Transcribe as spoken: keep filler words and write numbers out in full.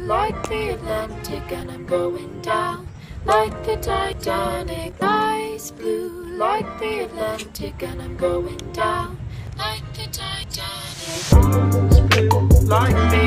like the Atlantic, and I'm going down like the Titanic. Ice blue like the Atlantic, and I'm going down like the Titanic. Like the